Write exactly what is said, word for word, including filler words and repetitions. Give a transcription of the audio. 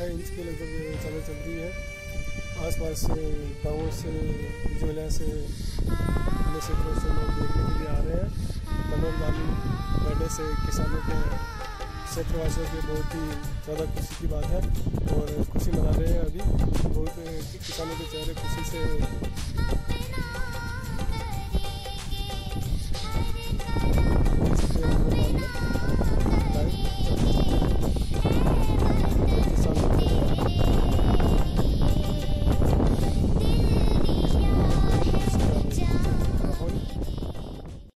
छः इंच के लगभग चादर चल रही है। आसपास से गाँव से बिजवलिया से अन्य क्षेत्रों से लोग देखने के लिए आ रहे हैं। कनौर बालू बढ़ने से किसानों के क्षेत्रवासियों के बहुत ही ज़्यादा खुशी की बात है और खुशी मना रहे हैं। अभी बहुत किसानों के चेहरे खुशी से